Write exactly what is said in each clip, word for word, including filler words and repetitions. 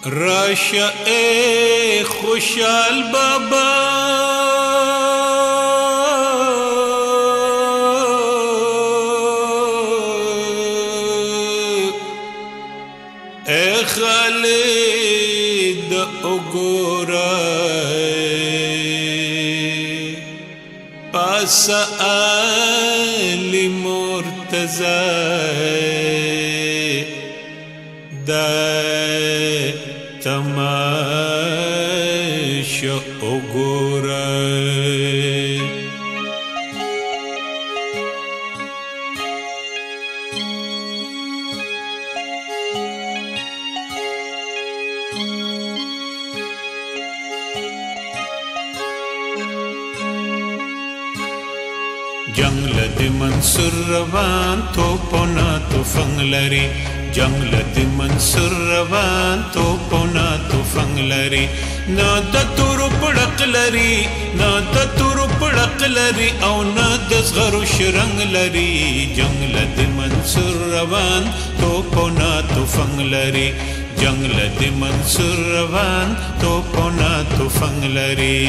راشا اے خوشحال بابا اے خالد اگورائے پاس آلی مرتضی دائے تماشا اگورائے جنگل دی منصور روان تو پونا تو فنگ لری جنگل دی منصور روان تو پونا تو فنگ لری نا دا تورو پڑک لری نا دا تورو پڑک لری او نا دزغرو شرنگ لری جنگل دی منصور روان تو پونا تو فنگ لری جنگل دی منصور روان تو پونا تو فنگ لری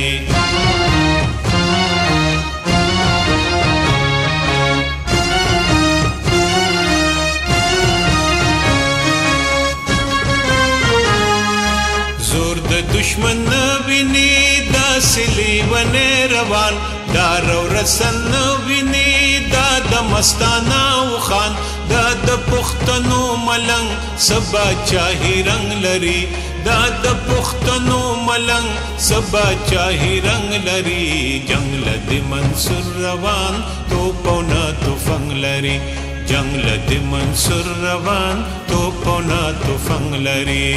دشمن نوینی دا سلی ونی روان دا رو رسن نوینی دا دا مستانا و خان دا دا پختنو ملنگ سبا چاہی رنگ لری دا دا پختنو ملنگ سبا چاہی رنگ لری جنگل دی منصور روان تو پونا تو فنگ لری جنگل دی منصور روان تو پونا تو فنگ لری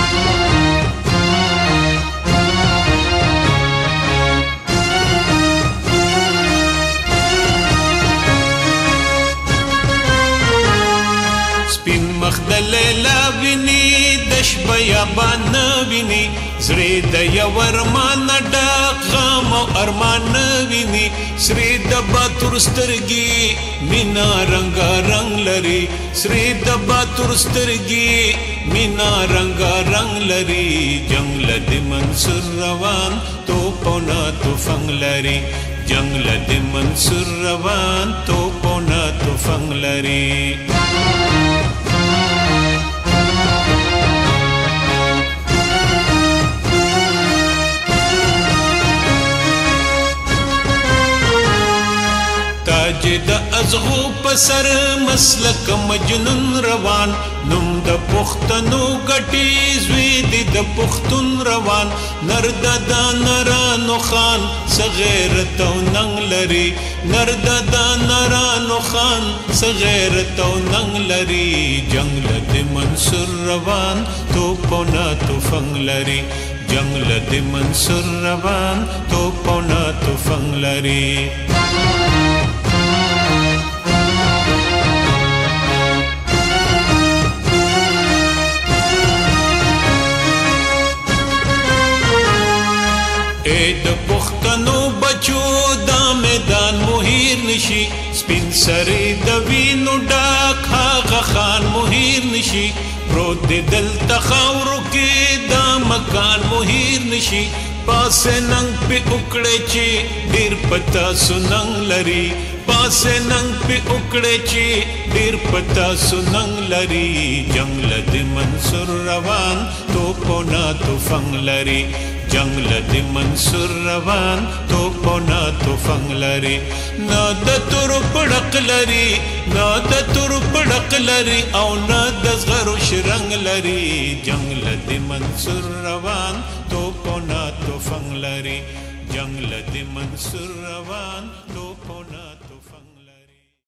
سپین مخدل لابینی دش بیابان وینی زری د یورمان ډاک غم او ارمان ویني سری د باتور سترګي مینا رنگ رنگ لري سری د باتور سترګي مینا رنگ رنگ لري جنگل د منصور روان تو پونا تو فنگ لري جنگل د منصور روان تو پونا تو فنگ لري تاج دا ازغو پسر مسلک مجنون روان نم دا پختنو گٹی زویدی دا پختون روان نرد دا نرانو خان سغیرتو ننگ لری نرد دا نرانو خان سغیرتو ننگ لری جنگل دی منصور روان تو پونا تو فنگ لری جنگل دی منصور روان تو پونا تو فنگ لری اے د پختنو بچو دا میدان مهیر نشي سپین سری د وینو ډاک هغه خان مهیر نشي پروت د دل تخاورو کې دا مکان مهیر نشي پاس ننګ په وکړې چې ډیر پتا سننګ لري پاس ننګ په وکړې چې ډیر پتا سننګ لري جنگل د منصور روان تو پونا تو فنګ لري جنگل دی منصور روان تو پونا تو فنگ لری نا دا تورو پڑک لری نا دا تورو پڑک لری او نا دزغرو شرنگ لری جنگل دی منصور روان تو پونا تو فنگ لری جنگل دی منصور روان تو پونا تو